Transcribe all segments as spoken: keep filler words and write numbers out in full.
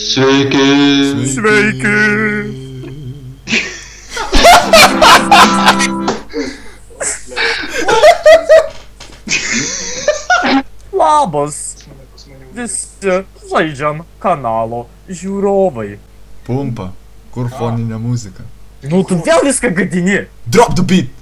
Sveiki. Sveiki. Labas. Visi žaidžiam kanalo žiūrovai. Pumpa. Kur foninė muzika? Nu, tu vėl viską gadini. Drop the beat!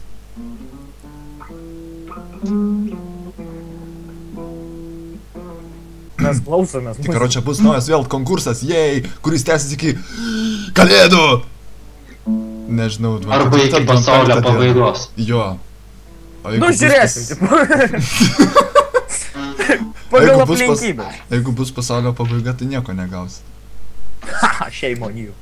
Mes klausomės. Tai karočią bus naujas vėl konkursas, jei, kuris tęsis iki kalėdų. Nežinau, arba iki pasaulio pabaigos. Jo. Nu, žiūrėsim, tipo. Pagal aplinkybę. Jeigu bus pasaulio pabaiga, tai nieko negausi. Haha, shame on you.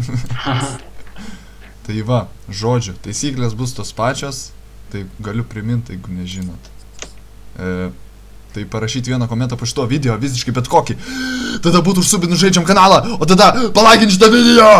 Tai va, žodžiu, taisyklės bus tos pačios, tai galiu priminti, jeigu nežinot. E, tai parašyti vieną komentą po šito video, visiškai bet kokį. Tada būtų užsubinų žaidžiam kanalą, o tada palaikinti šitą video!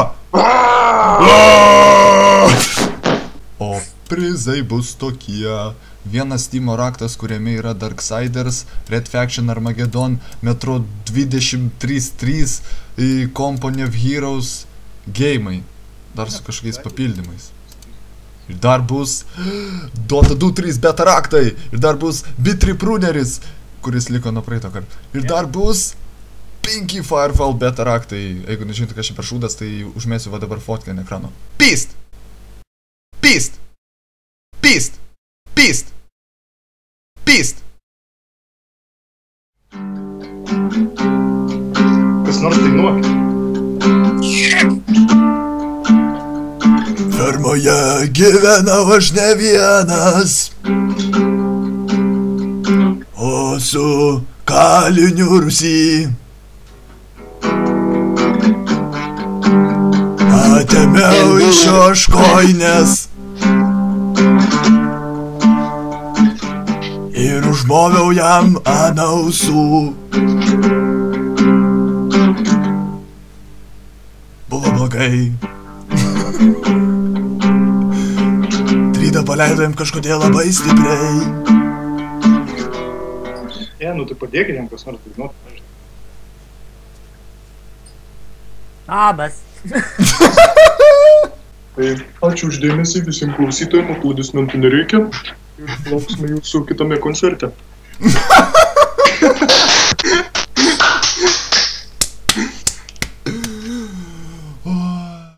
O prizai bus tokie. Vienas Steam raktas, kuriame yra Darksiders, Red Faction Armageddon, Metro dvidešimt trys trys, Company of Heroes, geimai. Dar su kažkokiais papildymais. Ir dar bus Dota du trys beta raktai. Ir dar bus Bitrip Runeris, kuris liko nuo praeito karto. Ir dar bus Pinky Firefall beta raktai. Jeigu nežinote, kas čia per šūdas, tai užmėsiu va dabar fotkę ant ekrano. Pist! Pist! Pist! Pist! Pist! Kas nors dainuok. Fermoje gyvenau aš ne vienas, o su kaliniu Rusy. Atėmiau iš ožkoinės ir užmoviau jam ant ausų. Buvo blogai. Trydą paleidojam kažkodėl labai stipriai. E, nu tai padėkit jam kas nors dainuot. Labas. Tai ačiū už dėmesį visiems klausytojams, aplodismentų nereikia. Ir lauksime jūsų kitame koncerte.